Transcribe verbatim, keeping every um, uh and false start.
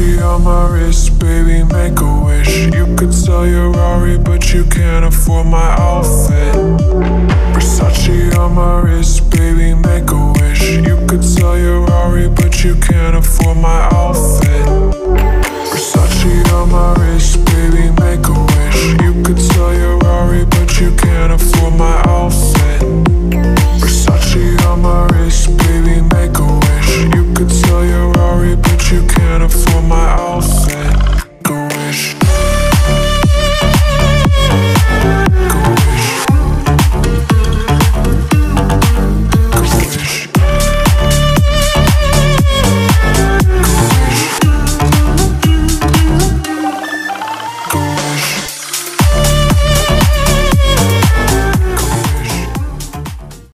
Versace on my wrist, baby, make a wish. You could sell your Rari, but you can't afford my outfit. Versace on my wrist, baby, make a wish. You could sell your Rari, but you can't afford my outfit.